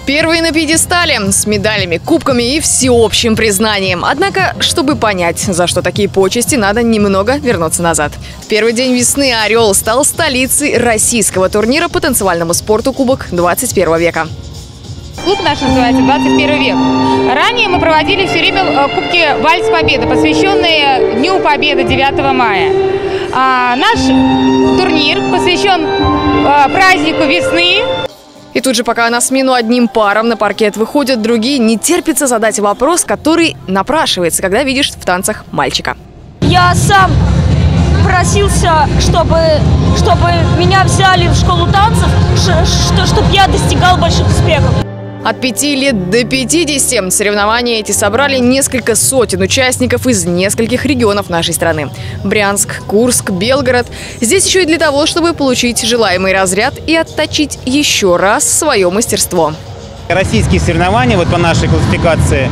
Первые на пьедестале, с медалями, кубками и всеобщим признанием. Однако, чтобы понять, за что такие почести, надо немного вернуться назад. В первый день весны «Орел» стал столицей российского турнира по танцевальному спорту «Кубок 21 века». Клуб наш называется «21 век». Ранее мы проводили все время Кубки Вальс Победы, посвященные Дню Победы 9 мая. Наш турнир посвящен празднику весны. И тут же, пока на смену одним парам на паркет выходят другие, не терпится задать вопрос, который напрашивается, когда видишь в танцах мальчика. Я сам просился, чтобы меня взяли в школу танцев, чтобы я достигал больших успехов. От 5 лет до 50 соревнования эти собрали несколько сотен участников из нескольких регионов нашей страны. Брянск, Курск, Белгород. Здесь еще и для того, чтобы получить желаемый разряд и отточить еще раз свое мастерство. Российские соревнования вот по нашей классификации,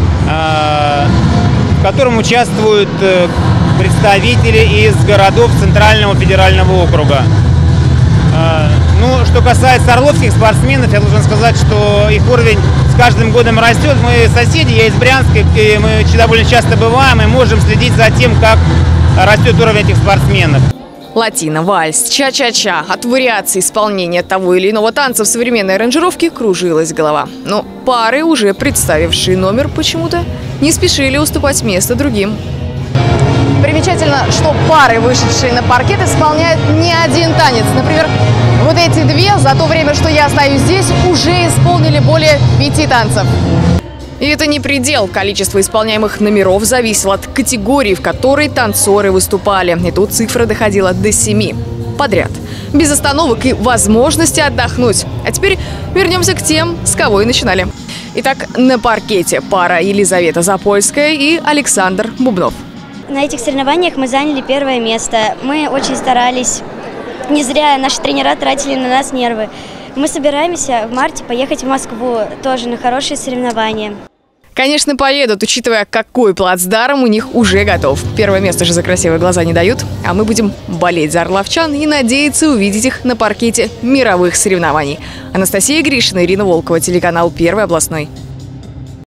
в котором участвуют представители из городов Центрального федерального округа. Ну, что касается орловских спортсменов, я должен сказать, что их уровень с каждым годом растет. Мы соседи, я из Брянска, и мы довольно часто бываем и можем следить за тем, как растет уровень этих спортсменов. Латино, вальс, ча-ча-ча. От вариаций исполнения того или иного танца в современной аранжировке кружилась голова. Но пары, уже представившие номер, почему-то не спешили уступать место другим. Примечательно, что пары, вышедшие на паркет, исполняют не один танец. Например, вот эти две за то время, что я стою здесь, уже исполнили более 5 танцев. И это не предел. Количество исполняемых номеров зависело от категории, в которой танцоры выступали. И тут цифра доходила до 7 подряд. Без остановок и возможности отдохнуть. А теперь вернемся к тем, с кого и начинали. Итак, на паркете пара Елизавета Запольская и Александр Бубнов. На этих соревнованиях мы заняли первое место. Мы очень старались. Не зря наши тренера тратили на нас нервы. Мы собираемся в марте поехать в Москву тоже на хорошие соревнования. Конечно, поедут, учитывая, какой плацдарм у них уже готов. Первое место же за красивые глаза не дают. А мы будем болеть за орловчан и надеяться увидеть их на паркете мировых соревнований. Анастасия Гришина, Ирина Волкова, телеканал «Первый областной».